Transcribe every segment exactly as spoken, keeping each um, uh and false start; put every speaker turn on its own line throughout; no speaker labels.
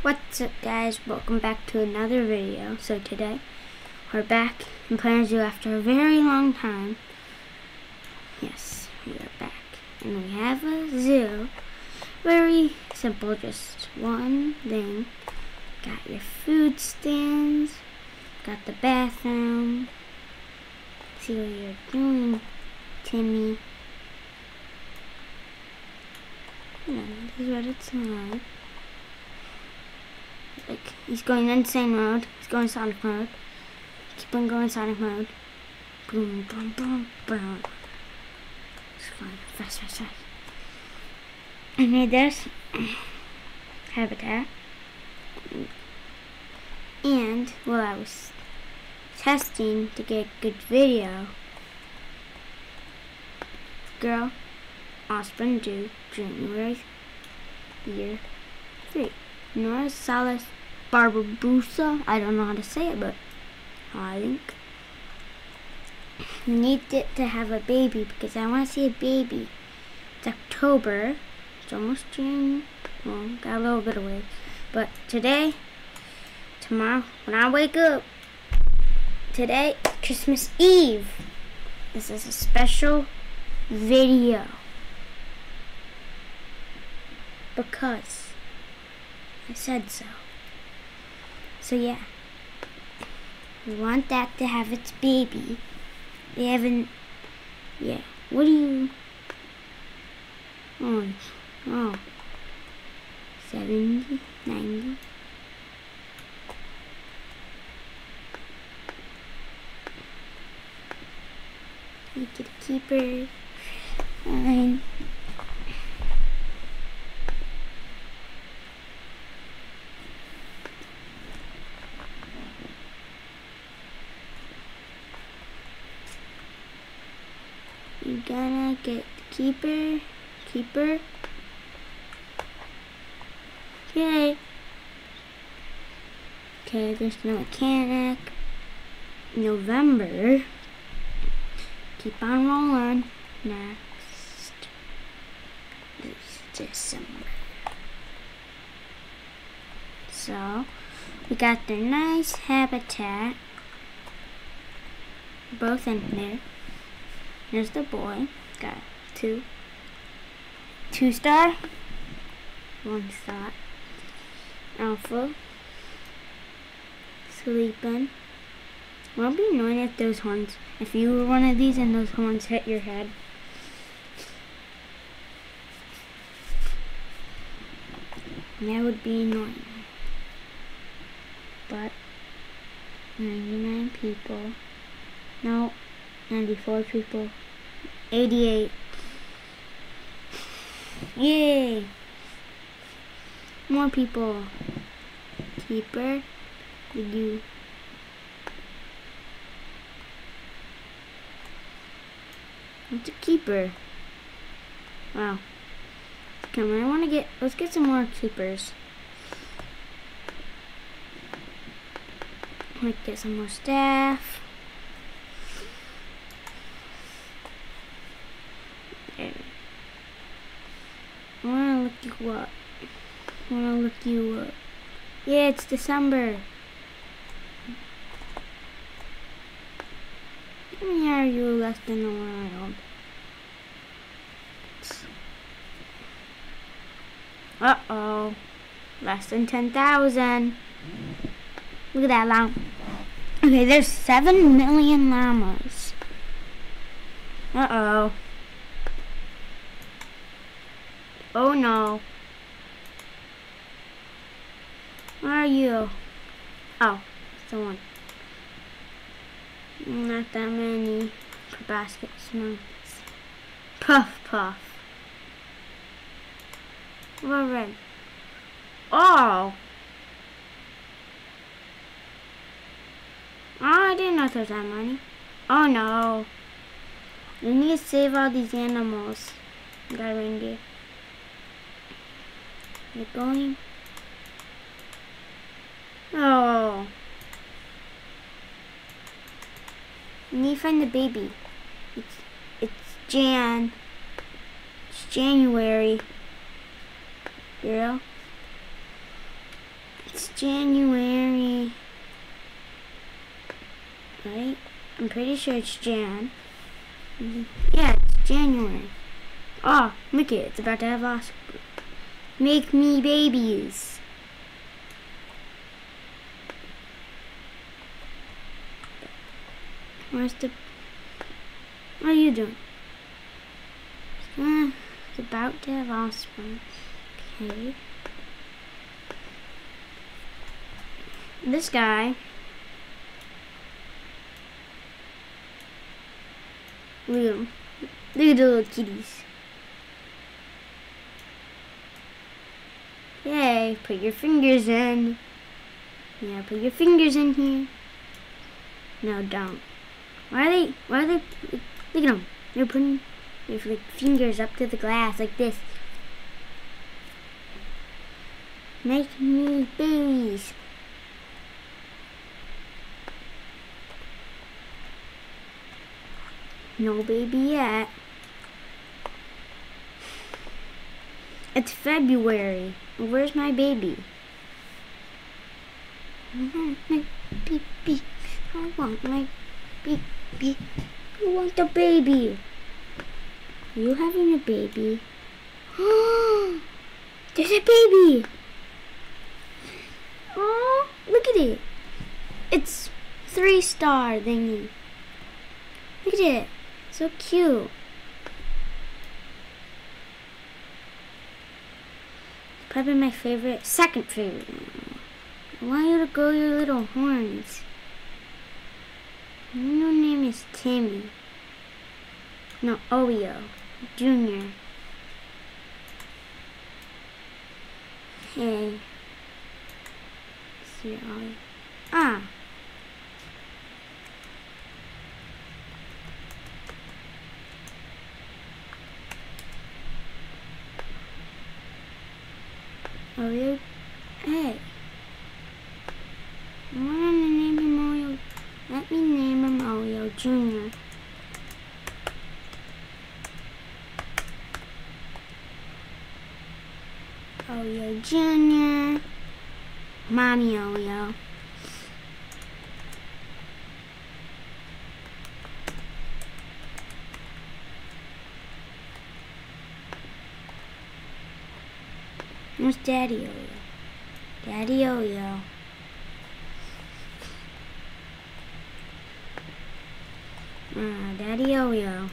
What's up, guys? Welcome back to another video. So today we're back in Planet Zoo after a very long time. Yes, we are back, and we have a zoo. Very simple, just one thing. Got your food stands, got the bathroom. See what you're doing, Timmy. Yeah, this is what it's like. Like, he's going insane mode. He's going Sonic mode. Keep on going Sonic mode. Boom, boom, boom, boom. It's fine. Fast, fast, fast. I made this habitat. And while I was testing to get a good video, girl, Osborne due January year three. Nora Salas Barbabusa. I don't know how to say it, but I think we need it to have a baby because I want to see a baby. It's October. It's almost June. Well, got a little bit of ways. But today, tomorrow, when I wake up, today, Christmas Eve. This is a special video because I said so. So yeah, we want that to have its baby. They haven't, yeah, what do you, oh, oh, seventy, ninety. You get a keeper, fine. You're gonna get the keeper, keeper. Okay. Okay, there's no mechanic. November. Keep on rolling. Next is December. So, we got their nice habitat. Both in there. Here's the boy. Got two. Two star. One star. Alpha. Sleeping. Won't be annoying if those horns, if you were one of these and those horns hit your head. That would be annoying. But ninety-nine people. No, ninety-four people. eighty-eight. Yay! More people. Keeper. Did you? What's a keeper? Wow. Come on, I want to get, let's get some more keepers. Let's get some more staff. There. I want to look you up. I want to look you up. Yeah, it's December. How many are you left in the world? Uh-oh. Less than ten thousand. Look at that llama. Okay, there's seven million llamas. Uh-oh. Oh no. Where are you? Oh, someone. Not that many proboscis months. Puff puff. What red? Oh! Oh, I didn't know there was that many. Oh no. We need to save all these animals. Got a reindeer. They're going. Oh. We need to find the baby. It's it's Jan. It's January. Girl. January. Right? I'm pretty sure it's Jan. Yeah, it's January. Oh, look it. It's about to have offspring. Make me babies. Where's the... What are you doing? Uh, it's about to have offspring. Okay. This guy... Look at him. Look at the little kitties. Yay, put your fingers in. Yeah, put your fingers in here. No, don't. Why are they, why are they, look at them. They're putting their like, fingers up to the glass like this. Make me babies. No baby yet. It's February. Where's my baby? I want my baby. I want my baby. I want the baby. Are you having a baby? There's a baby. Oh, look at it. It's three star thingy. Look at it. So cute. Probably my favorite, second favorite animal. I want you to grow your little horns. Your name is Timmy. No, Oreo Junior Hey. See Oreo. Ah. Oreo, hey. I want to name him Oreo. Let me name him Oreo Junior Oreo Junior Mommy Oreo. Where's Daddy Oreo? Daddy Oreo. Ah, Daddy Oreo.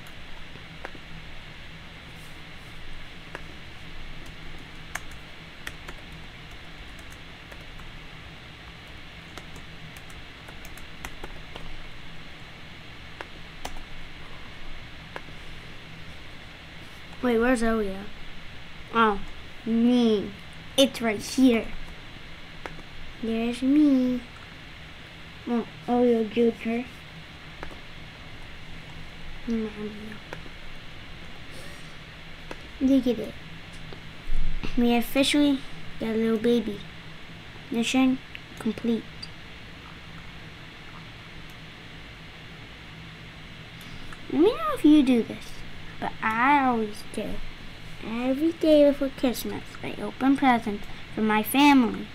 Wait, where's Oreo? Oh. Me. It's right here. There's me. Oh, Oreo Junior Look at it. We officially got a little baby. Mission complete. Let me know if you do this, but I always do. Every day before Christmas, I open presents for my family.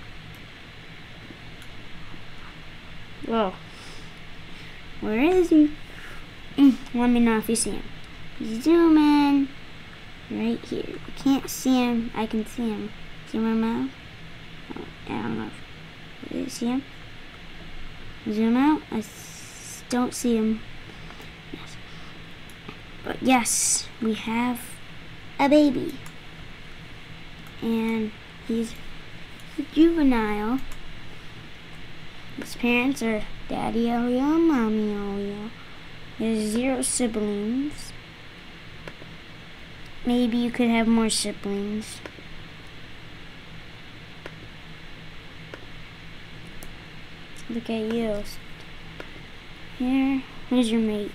Whoa. Where is he? Mm, let me know if you see him. Zoom in. Right here. You can't see him. I can see him. See my mouth? Oh, I don't know. If you see him? Zoom out. I s don't see him. Yes. But yes, we have a baby, and he's a juvenile. His parents are Daddy Oreo and Mommy Oreo. He has zero siblings. Maybe you could have more siblings. Look at you. Here, here's your mate.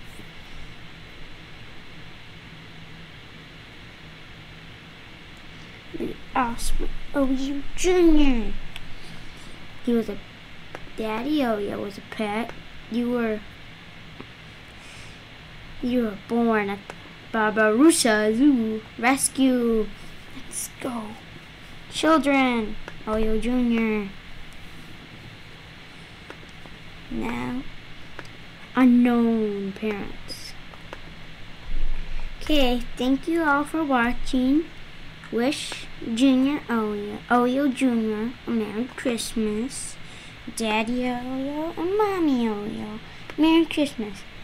Awesome. Oreo Junior He was a Daddy Oreo was a pet. You were you were born at Barbarossa Zoo Rescue. Let's go. Children, Oreo Junior Now, unknown parents. Okay, thank you all for watching. Wish Junior Oreo, Oreo Junior a Merry Christmas. Daddy Oreo and Mommy Oreo, Merry Christmas.